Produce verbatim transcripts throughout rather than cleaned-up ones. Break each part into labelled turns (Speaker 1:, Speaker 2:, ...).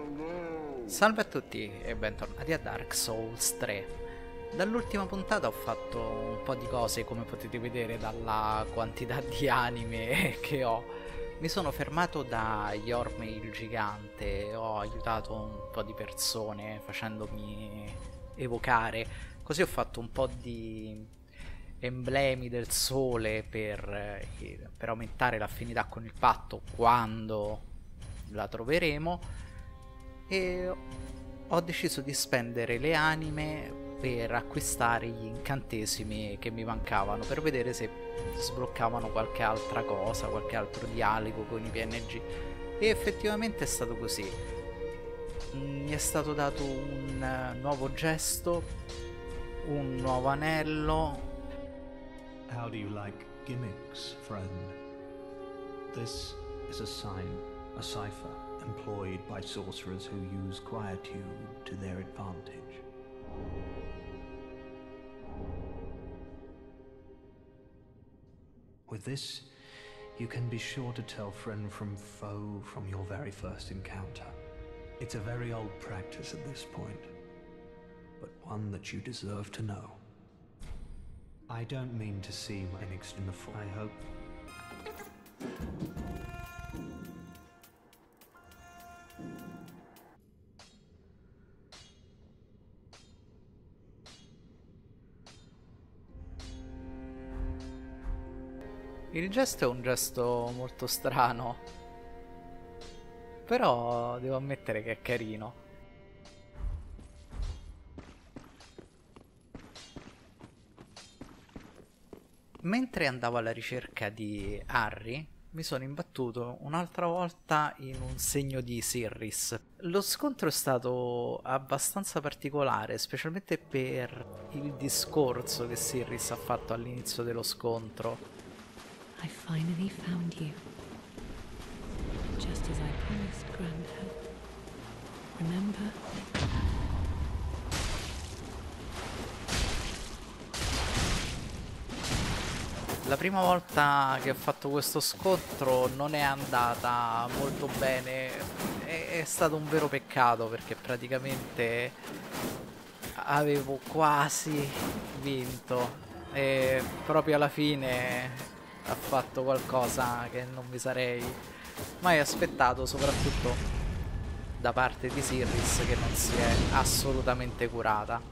Speaker 1: Salve a tutti e bentornati a Dark Souls tre. Dall'ultima puntata ho fatto un po' di cose, come potete vedere dalla quantità di anime che ho. Mi sono fermato da Yorme il gigante, ho aiutato un po' di persone facendomi evocare, così ho fatto un po' di emblemi del sole per, per aumentare l'affinità con il patto quando la troveremo, e ho deciso di spendere le anime per acquistare gli incantesimi che mi mancavano, per vedere se sbloccavano qualche altra cosa, qualche altro dialogo con i P N G, e effettivamente è stato così. Mi è stato dato un nuovo gesto, un nuovo anello.
Speaker 2: How do you like gimmicks, friend? This is a sign, a cipher, employed by sorcerers who use quietude to their advantage. With this, you can be sure to tell friend from foe from your very first encounter. It's a very old practice at this point, but one that you deserve to know. I don't mean to seem inextreme, I hope.
Speaker 1: Il gesto è un gesto molto strano, però devo ammettere che è carino. Mentre andavo alla ricerca di Harry, mi sono imbattuto un'altra volta in un segno di Sirris. Lo scontro è stato abbastanza particolare, specialmente per il discorso che Sirris ha fatto all'inizio dello scontro.
Speaker 3: I finally found you, just as I promised, Grandad. Remember?
Speaker 1: La prima volta che ho fatto questo scontro non è andata molto bene, è, è stato un vero peccato perché praticamente avevo quasi vinto e proprio alla fine ha fatto qualcosa che non mi sarei mai aspettato, soprattutto da parte di Sirris, che non si è assolutamente curata.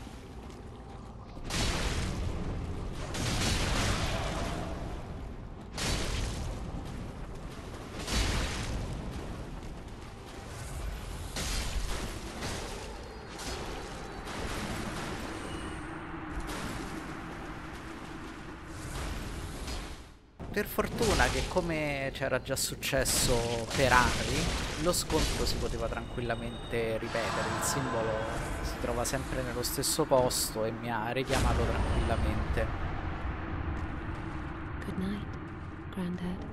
Speaker 1: Per fortuna che, come c'era già successo per Harry, lo scontro si poteva tranquillamente ripetere, il simbolo si trova sempre nello stesso posto e mi ha richiamato tranquillamente.
Speaker 3: Good night, Grandad.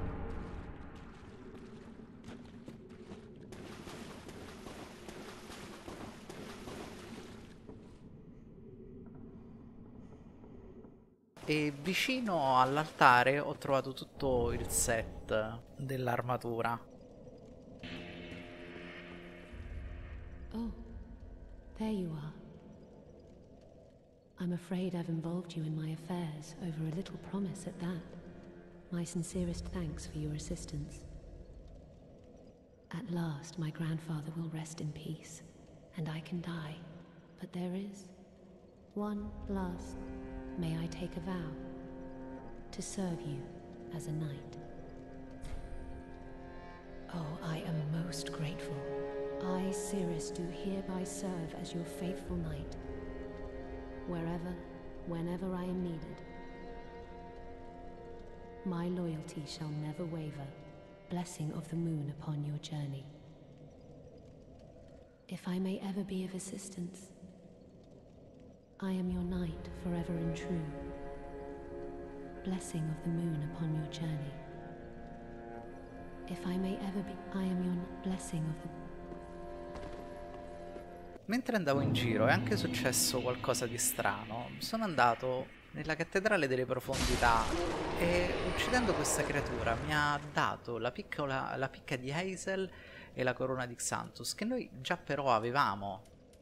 Speaker 1: E vicino all'altare ho trovato tutto il set dell'armatura.
Speaker 3: Oh, there you are. I'm afraid I've involved you in my affairs over a little promise at that. My sincerest thanks for your assistance. At last, my grandfather will rest in peace, and I can die. But there is one last... May I take a vow to serve you as a knight? Oh, I am most grateful. I, Sirris, do hereby serve as your faithful knight, wherever, whenever I am needed. My loyalty shall never waver. Blessing of the moon upon your journey. If I may ever be of assistance, I am your knight, forever and true. Blessing of the moon upon your journey. If I may ever be, I am your blessing of the...
Speaker 1: Mentre andavo in giro è anche successo qualcosa di strano. Sono andato nella cattedrale delle profondità e uccidendo questa creatura mi ha dato la piccola, la picca di Hazel e la corona di Xanthus, che noi già però avevamo.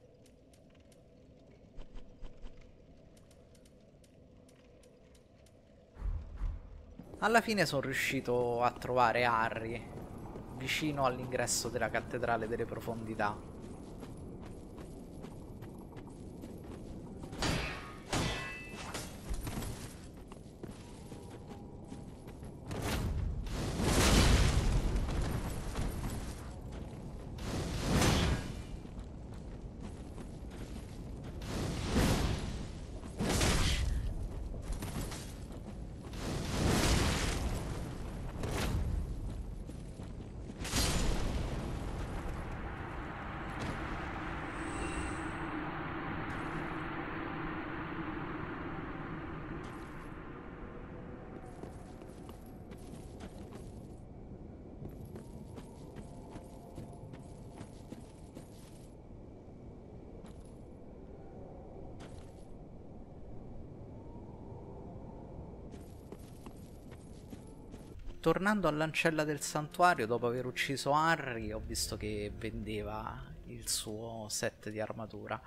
Speaker 1: Alla fine sono riuscito a trovare Harry vicino all'ingresso della cattedrale delle profondità. Tornando all'ancella del santuario, dopo aver ucciso Harry, ho visto che vendeva il suo set di armatura.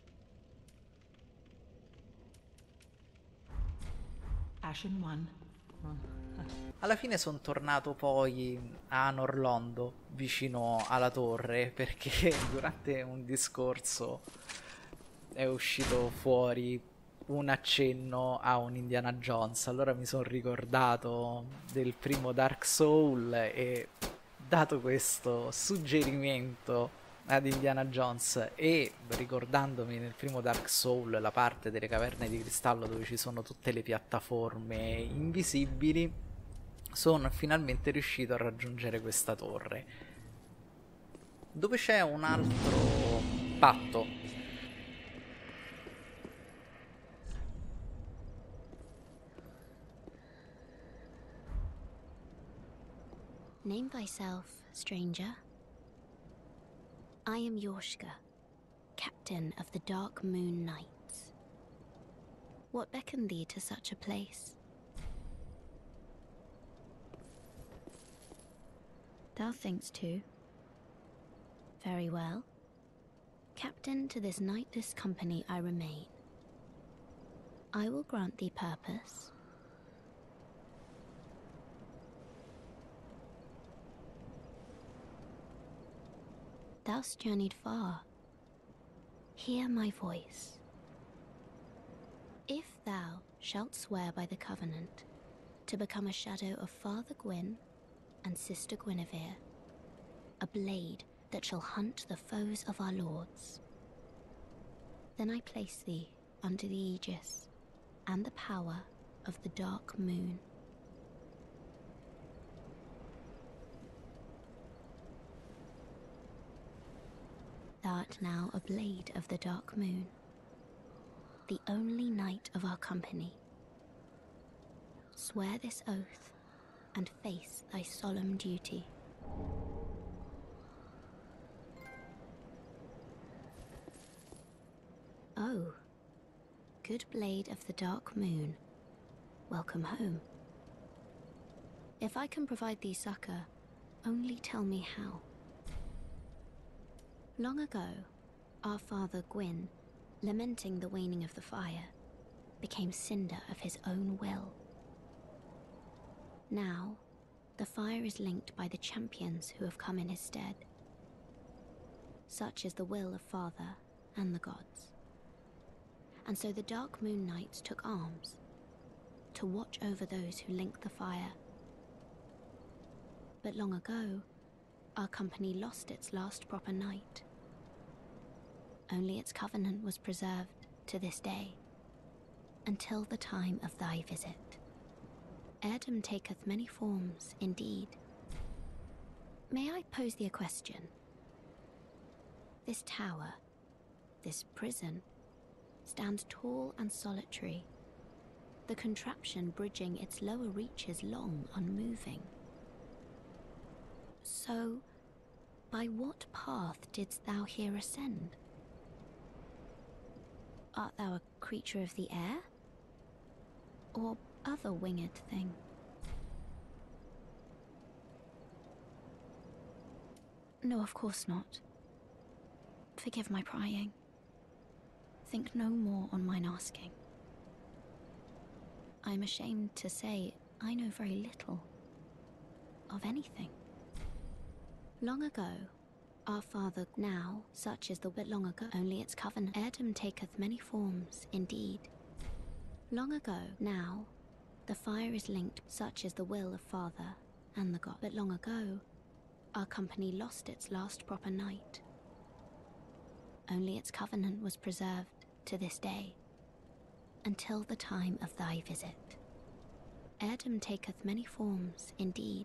Speaker 4: Ashen One.
Speaker 1: Alla fine sono tornato poi a Norlondo, vicino alla torre, perché durante un discorso è uscito fuori un accenno a un Indiana Jones. Allora mi sono ricordato del primo Dark Soul e dato questo suggerimento ad Indiana Jones e ricordandomi nel primo Dark Soul la parte delle caverne di cristallo dove ci sono tutte le piattaforme invisibili, sono finalmente riuscito a raggiungere questa torre dove c'è un altro patto.
Speaker 3: Name thyself, stranger. I am Yorshka, captain of the Dark Moon Knights. What beckoned thee to such a place? Thou thinkst too. Very well. Captain to this knightless company I remain. I will grant thee purpose. Thou'st journeyed far. Hear my voice. If thou shalt swear by the covenant to become a shadow of Father Gwyn and Sister Guinevere, a blade that shall hunt the foes of our lords, then I place thee under the aegis and the power of the Dark Moon. Thou art now a blade of the Dark Moon, the only knight of our company. Swear this oath and face thy solemn duty. Oh, good blade of the Dark Moon, welcome home. If I can provide thee succor, only tell me how. Long ago, our father Gwyn, lamenting the waning of the fire, became cinder of his own will. Now, the fire is linked by the champions who have come in his stead. Such is the will of Father and the gods. And so the Dark Moon Knights took arms to watch over those who link the fire. But long ago, our company lost its last proper knight. Only its covenant was preserved to this day, until the time of thy visit. Heirdom taketh many forms, indeed. May I pose thee a question? This tower, this prison, stands tall and solitary, the contraption bridging its lower reaches long unmoving. So, by what path didst thou here ascend? Art thou a creature of the air? Or other winged thing?
Speaker 4: No, of course not. Forgive my prying. Think no more on mine asking. I am ashamed to say I know very little of anything. Long ago, our father now, such is the but long ago, only its covenant. Heirdom taketh many forms, indeed. Long ago, now, the fire is linked, such is the will of father and the god. But long ago, our company lost its last proper night. Only its covenant was preserved to this day, until the time of thy visit. Heirdom taketh many forms, indeed.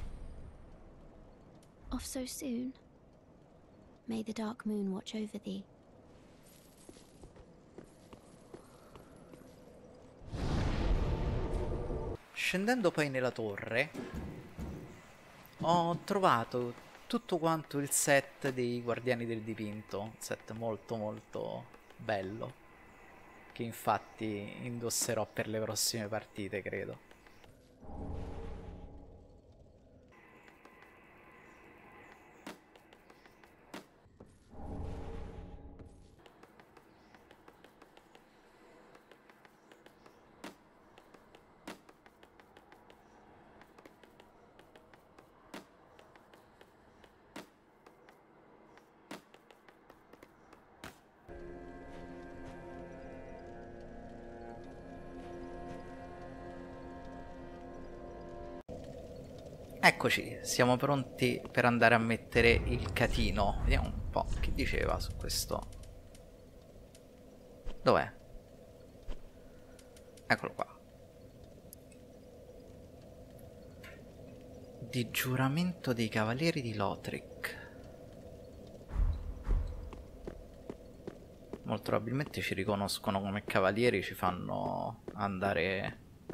Speaker 4: Off so soon? May the dark moon watch over thee.
Speaker 1: Scendendo poi nella torre, ho trovato tutto quanto il set dei Guardiani del Dipinto, un set molto molto bello, che infatti indosserò per le prossime partite, credo. Eccoci, siamo pronti per andare a mettere il catino. Vediamo un po' che diceva su questo. Dov'è? Eccolo qua. Di giuramento dei Cavalieri di Lothric. Molto probabilmente ci riconoscono come cavalieri, ci fanno andare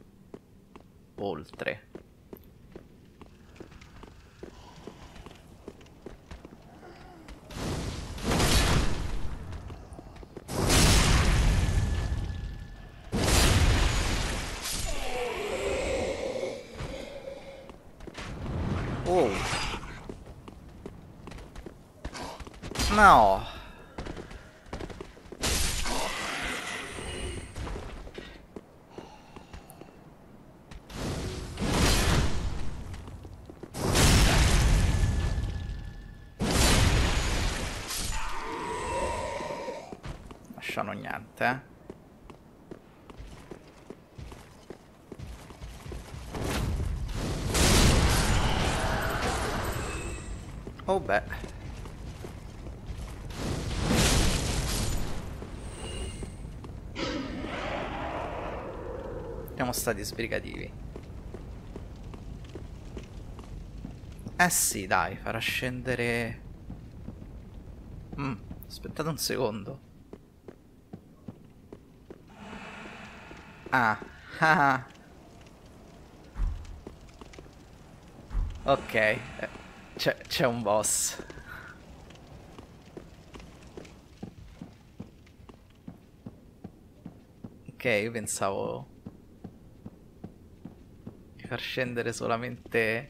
Speaker 1: oltre. Oh. No. Lasciano niente, eh. Oh beh. Siamo stati sbrigativi. Eh sì, dai, farà scendere... Mm, aspettate un secondo. Ah, ah. Ok, eh, c'è un boss. Ok, io pensavo di far scendere solamente...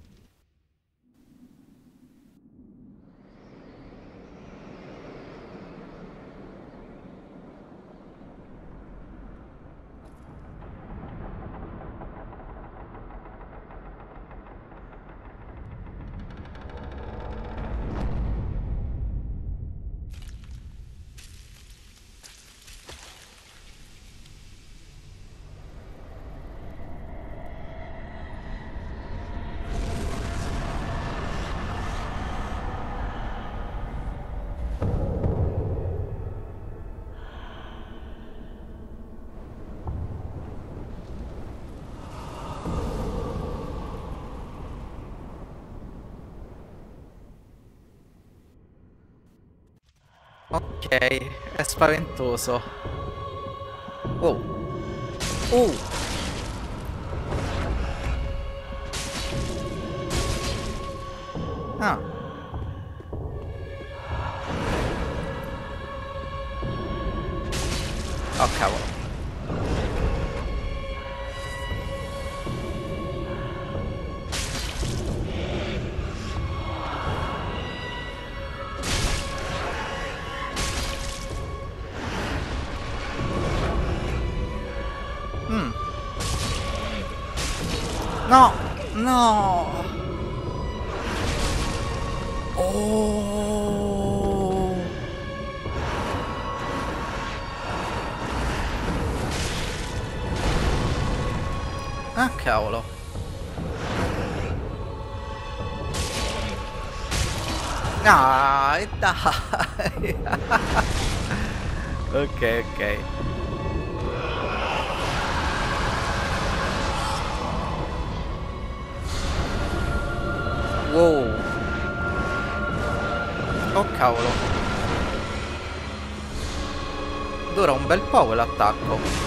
Speaker 1: Ok, è spaventoso. Oh. Oh. Ah. Oh cavolo. No! No! Oh! Ah, cavolo. Ah, dai. Ok, ok. Wow. Oh cavolo. Dura un bel po' quell'attacco.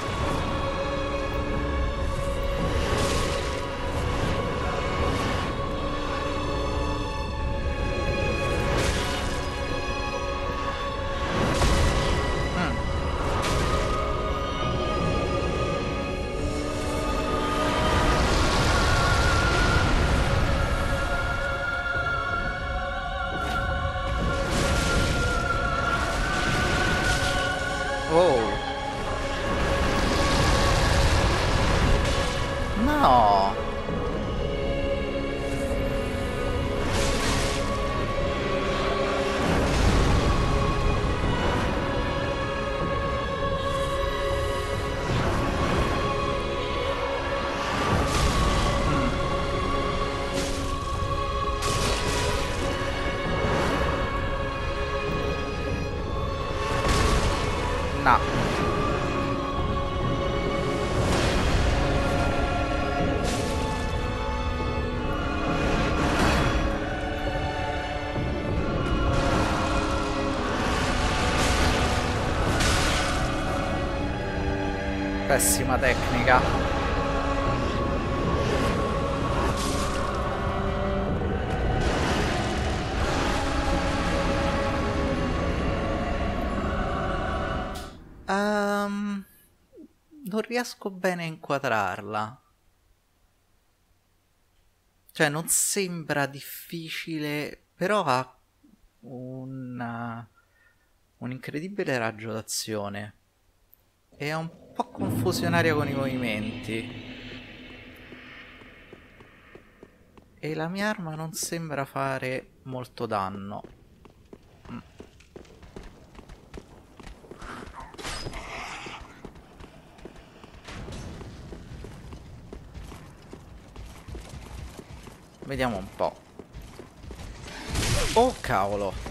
Speaker 1: Oh. No. No. Pessima tecnica. Um, non riesco bene a inquadrarla. Cioè, non sembra difficile, però ha un un'incredibile raggio d'azione. E è un po' confusionaria con i movimenti. E la mia arma non sembra fare molto danno. Mm. Vediamo un po'. Oh cavolo.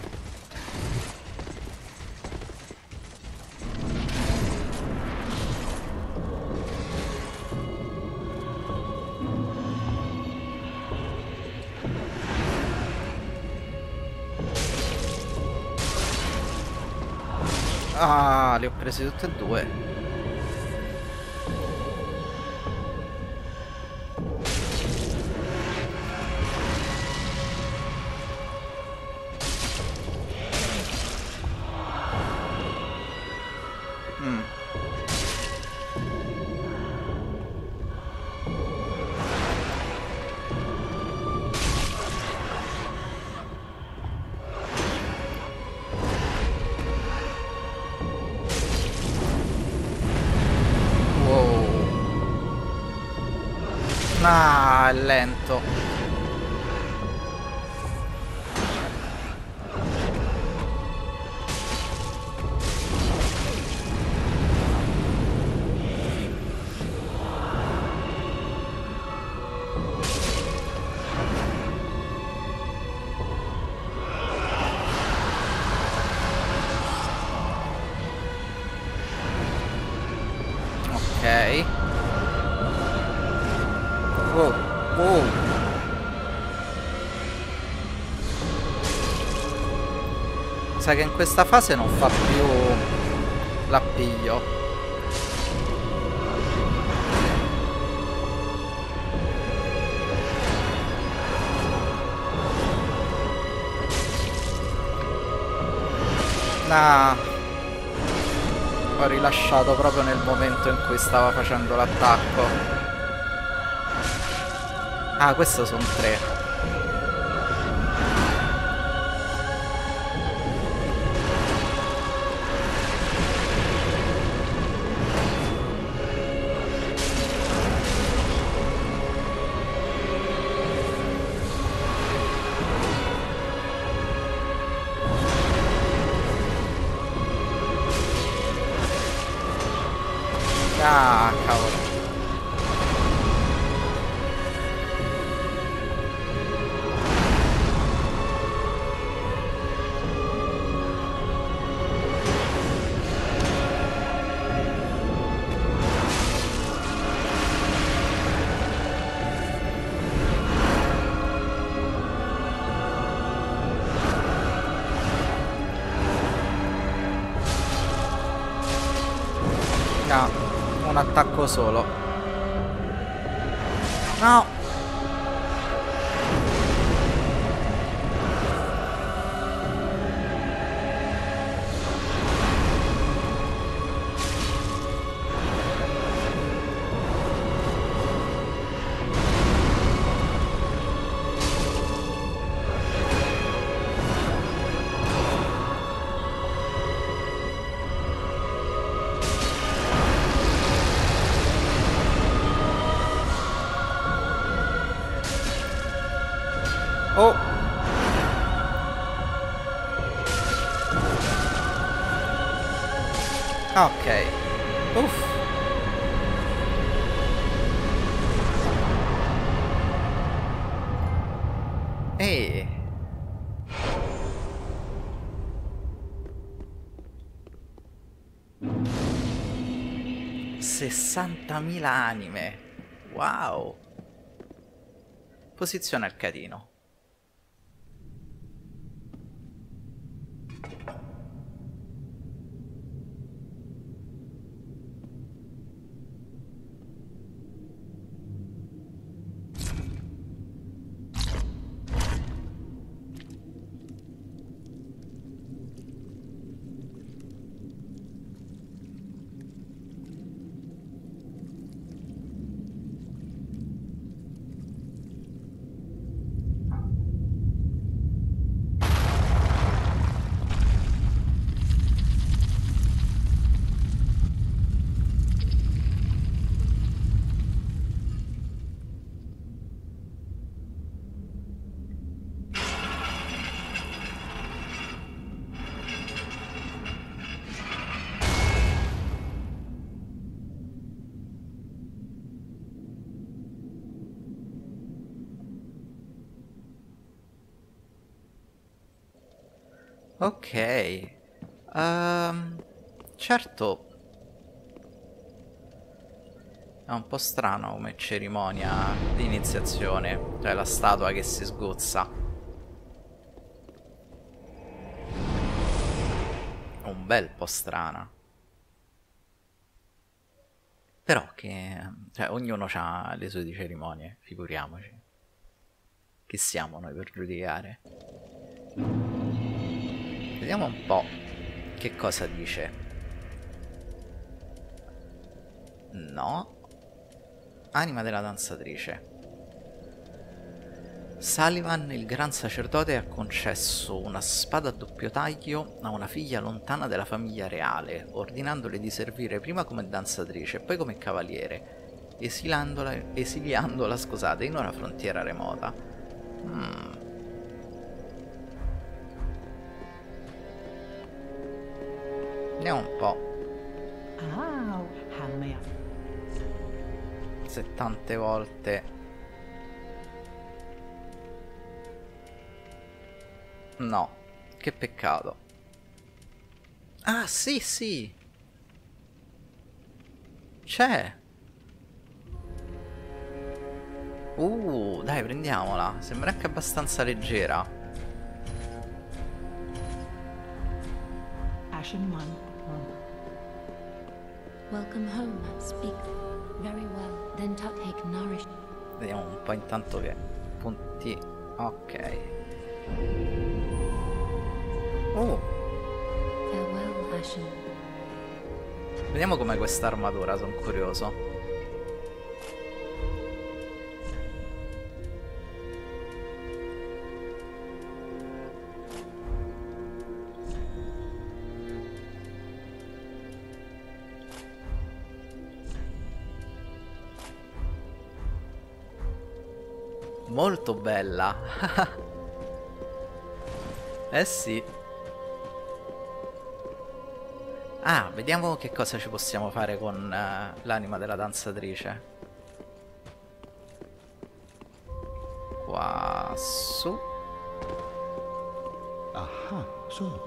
Speaker 1: Ah, li ho presi tutti e due. Mm. Ah, è lento. Ok. Oh, oh. Sa che in questa fase non fa più l'appiglio. Ah, ho rilasciato proprio nel momento in cui stava facendo l'attacco. Ah, questo sono tre. Ah, cavolo. Ah, un attacco solo. No. Oh. Ok. Uff. Ehi. sessantamila anime. Wow. Posizione al catino. Ok. Um, certo. È un po' strano come cerimonia di iniziazione. Cioè la statua che si sgozza. Un bel po' strana. Però che... Cioè ognuno ha le sue cerimonie, figuriamoci. Chi siamo noi per giudicare? Vediamo un po' che cosa dice. No. Anima della danzatrice. Sullivan, il gran sacerdote, ha concesso una spada a doppio taglio a una figlia lontana della famiglia reale, ordinandole di servire prima come danzatrice e poi come cavaliere, esilandola, esiliandola, scusate, in una frontiera remota. Hmm. Vediamo un po'. Se tante volte... No, che peccato. Ah, sì, sì. C'è. Uh, dai, prendiamola. Sembra anche abbastanza leggera.
Speaker 5: Ashen one.
Speaker 3: Welcome home, speak. Very well. Then Tuck nourish.
Speaker 1: Vediamo un po' intanto che punti. Ok. Oh.
Speaker 3: Farewell, Ashen.
Speaker 1: Vediamo com'è questa armatura, sono curioso. Molto bella. Eh sì. Ah, vediamo che cosa ci possiamo fare con uh, l'anima della danzatrice. Qua su.
Speaker 5: Aha, so.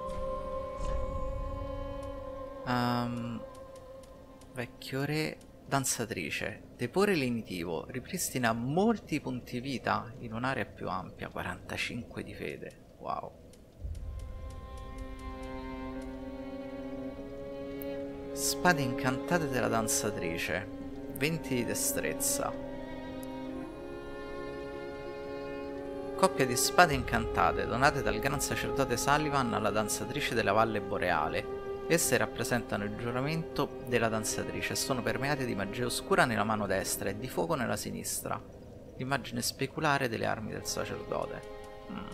Speaker 1: Um, vecchio re, danzatrice. Depore lenitivo. Ripristina molti punti vita in un'area più ampia. quarantacinque di fede. Wow. Spade incantate della danzatrice. venti di destrezza. Coppia di spade incantate donate dal gran sacerdote Sullivan alla danzatrice della Valle Boreale. Esse rappresentano il giuramento della danzatrice e sono permeate di magia oscura nella mano destra e di fuoco nella sinistra. L'immagine speculare delle armi del sacerdote. Mm.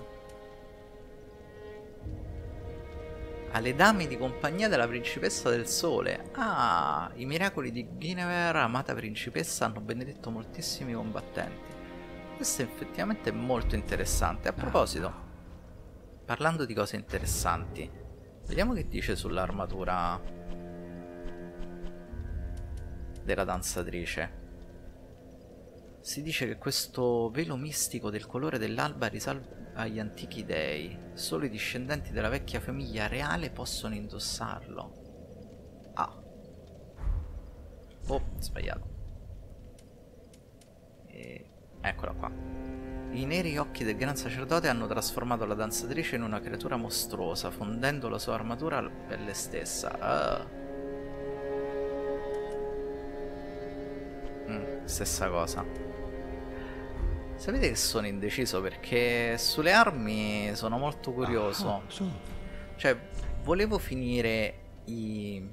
Speaker 1: Alle dame di compagnia della principessa del sole. Ah, i miracoli di Guinevere, amata principessa, hanno benedetto moltissimi combattenti. Questo effettivamente è molto interessante. A proposito, parlando di cose interessanti, vediamo che dice sull'armatura della danzatrice. Si dice che questo velo mistico del colore dell'alba risale agli antichi dei. Solo i discendenti della vecchia famiglia reale possono indossarlo. Ah. Oh, sbagliato. E... eccola qua. I neri occhi del gran sacerdote hanno trasformato la danzatrice in una creatura mostruosa, fondendo la sua armatura alla pelle stessa. Ah. Mm, stessa cosa. Sapete che sono indeciso perché sulle armi sono molto curioso. Cioè, volevo finire i...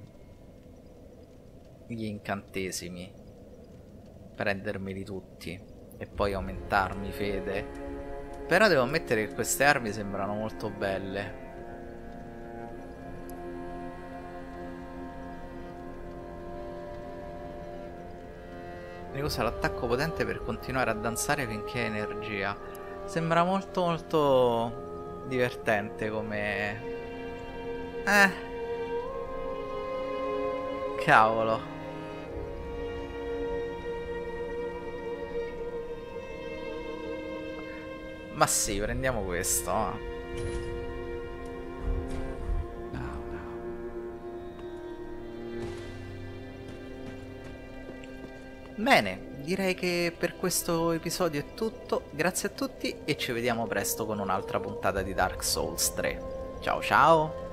Speaker 1: gli incantesimi, prendermeli tutti e poi aumentarmi fede. Però devo ammettere che queste armi sembrano molto belle. Ne usa l'attacco potente per continuare a danzare finché ha energia. Sembra molto molto divertente come... Eh... Cavolo. Ma sì, prendiamo questo. Bene, direi che per questo episodio è tutto. Grazie a tutti e ci vediamo presto con un'altra puntata di Dark Souls tre. Ciao ciao!